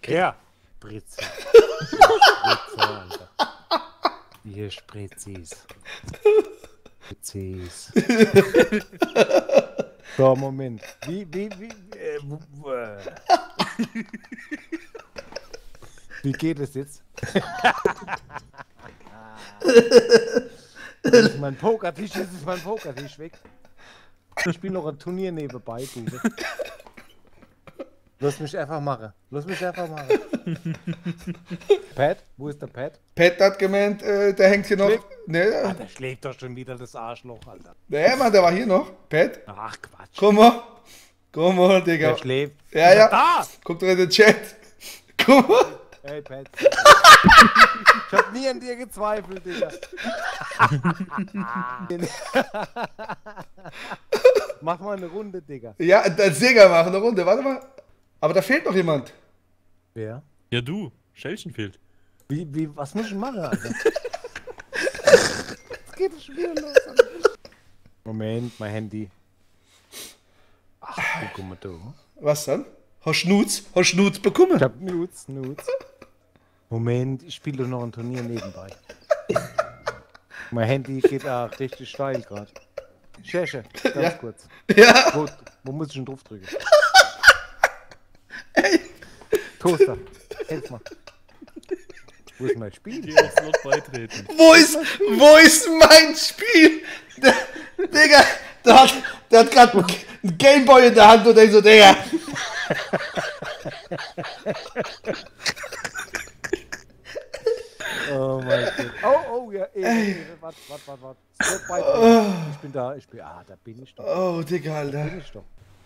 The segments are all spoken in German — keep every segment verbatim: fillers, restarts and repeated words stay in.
Ja. Spritze. Spritze, Alter. Hier Spritzis. Spritzis. So, Moment. Wie, wie, wie, äh, wo, wo, äh. Wie geht es jetzt? Das ist mein Pokertisch, das ist mein Pokertisch weg. Ich spiele noch ein Turnier nebenbei, Bube. Lass mich einfach machen. Lass mich einfach machen. Pat? Wo ist der Pat? Pat hat gemeint, äh, der hängt hier noch. Schläft? Ne, Ah, der schläft doch schon wieder, das Arschloch, Alter. der Mann, der war hier noch. Pat? Ach, Quatsch. Komm mal. Komm mal, Digga. Der schläft. Ja, ja. Da! Guck doch in den Chat. Guck mal. Hey, Pat. Ich hab nie an dir gezweifelt, Digga. Mach mal eine Runde, Digga. Ja, als Sieger machen eine Runde. Warte mal. Aber da fehlt noch jemand. Wer? Ja, du. Schellchen fehlt. Wie, wie, was muss ich machen, Alter? Jetzt geht es schon wieder los, Alter. Moment, mein Handy. Ach, guck mal, du. Was dann? Hast Schnutz? Hast Schnutz bekommen? Ich hab Nudes, Nudes. Moment, ich spiele doch noch ein Turnier nebenbei. Mein Handy geht auch richtig steil gerade. Schäsche, ganz Ja. kurz. Ja. Wo, wo muss ich denn drauf drücken? Toaster, helf mal. Wo ist mein Spiel? Geh auf Slot beitreten. Wo ist, wo ist mein Spiel? Der, Digga, der hat, der hat gerade einen Gameboy in der Hand und denkt so, Digga. Oh mein Gott. Oh, oh, ja, ey, ey, warte, warte, warte, warte. Stop beitreten. Ich bin da, ich bin, ah, da bin ich doch. Oh, Digga, Alter. Bin ich doch.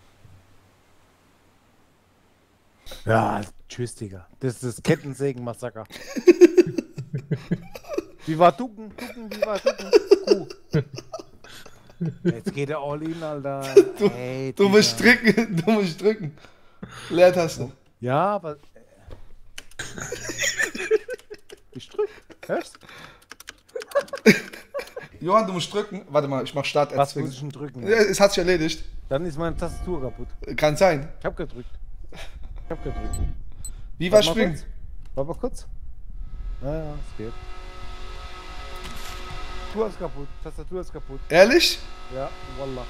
Ja, tschüss, Digga. Das ist das Kettensägen-Massaker. Wie war Ducken? Ducken, wie war Ducken? Kuh. Jetzt geht der All-In, Alter. Du, Ey, du Digga. musst drücken, du musst drücken. Leertaste. Ja, aber... Ich drück. Hörst du? Johann, du musst drücken. Warte mal, ich mach Start. Was muss ich denn drücken? Ja, es hat sich erledigt. Dann ist meine Tastatur kaputt. Kann sein. Ich hab gedrückt. Ich hab gedrückt. Wie war Warte mal Springen? kurz. Warte mal kurz. Ja, ja, es geht. Tastatur ist kaputt. Tastatur ist kaputt. Ehrlich? Ja, wallah.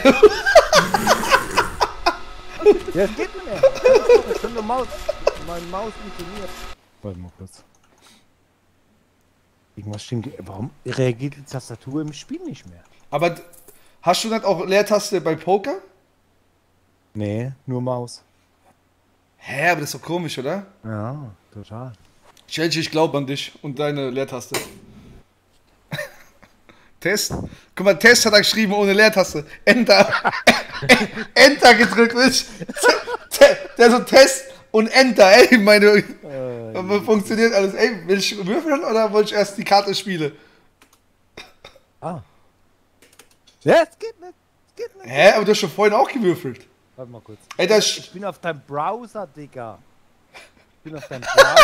Ja, es geht nicht mehr. Ich bin eine Maus. Meine Maus funktioniert. Warte mal kurz. Irgendwas stimmt. Warum reagiert die Tastatur im Spiel nicht mehr? Aber d- hast du nicht auch Leertaste bei Poker? Nee, nur Maus. Hä, aber das ist doch komisch, oder? Ja, total. Chelsea, ich glaube an dich und deine Leertaste. Test. Guck mal, Test hat er geschrieben ohne Leertaste. Enter. Enter gedrückt ist. Der so Test und Enter, ey, meine. Äh, Aber funktioniert alles. Ey, will ich würfeln oder wollte ich erst die Karte spielen? ah. Ja, es geht nicht. Es geht nicht. Hä, aber du hast schon vorhin auch gewürfelt. Warte mal kurz. Ey, das Ich bin auf deinem Browser, Digga. Ich bin auf deinem Browser.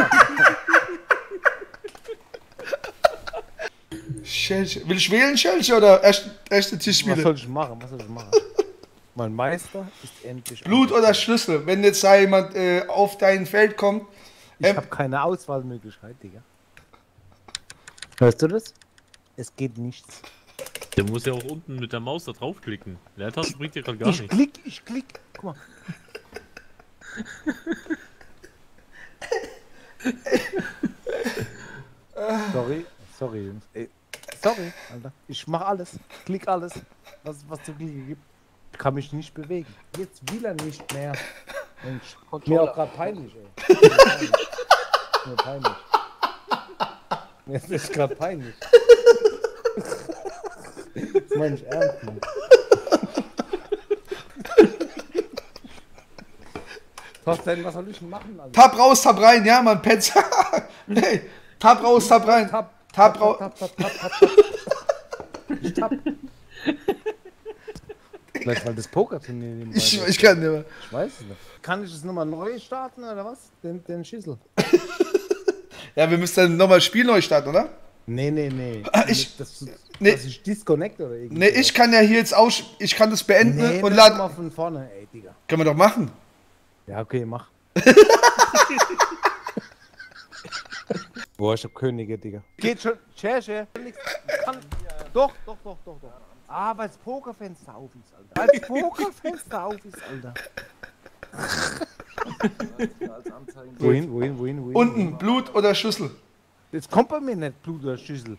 Chelsea. Will ich wählen, Chelsea, oder erst, erste Was Tischspiele? soll ich machen? Was soll ich machen? Mein Meister ist endlich. Blut oder Schlüssel? Wenn jetzt da jemand äh, auf dein Feld kommt. Ich Ähm, habe keine Auswahlmöglichkeit, Digga. Hörst du das? Es geht nichts. Der muss ja auch unten mit der Maus da draufklicken. Leertaste bringt dir gerade gar Ich nichts. klick, ich klick. Guck mal. Sorry, sorry, Jungs. Ey, sorry, Alter. Ich mach alles. Klick alles, was was zu klicken gibt. Ich kann mich nicht bewegen. Jetzt will er nicht mehr. Mensch, mir auch gerade peinlich, ey. Mir peinlich. Mir peinlich. Jetzt ist gerade peinlich. Das meine ich ernst, Mann. Thorsten, was soll ich denn machen, Alter? Tab raus, Tab rein, ja, man, Pets. Hey, Tab raus, Tab rein. Tab, Tab raus. Tap, tap, tap, tap, tap. Ich tapp. Vielleicht weil das Pokerturnier nebenbei Ich, läuft. ich kann nicht mehr. Ich weiß es nicht. Kann ich das nochmal neu starten oder was? Den, den Schüssel? Ja, wir müssen dann nochmal Spiel neu starten, oder? Nee, nee, nee. Ah, ich- das, das, nee. Dass ich disconnect oder irgendwie. Ne, ich kann ja hier jetzt aus. Ich kann das beenden Nee, und das laden. mal von vorne, ey, Digga. Können wir doch machen. Ja, okay, mach. Boah, ich hab Könige, Digga. Geht schon. Share, share. Nix. Kann. Doch, doch, doch, doch, doch. Ah, weil das Pokerfenster auf ist, Alter. Weil das Pokerfenster auf ist, Alter. Wohin, wohin, wohin, wohin? Unten, Blut oder Schüssel? Jetzt kommt bei mir nicht Blut oder Schüssel.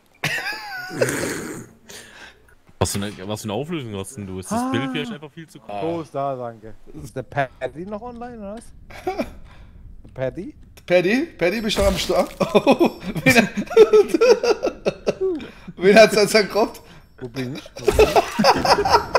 Was für eine, was für eine Auflösung hast denn du? Ist das Ah. Bild vielleicht einfach viel zu groß? Oh, ist da, danke. Ist der Paddy noch online, oder was? Der Paddy? Paddy? Paddy, bist du noch am Start? Oh, wen, wen hat's jetzt erkroppt? Wo bin ich? Wo bin ich?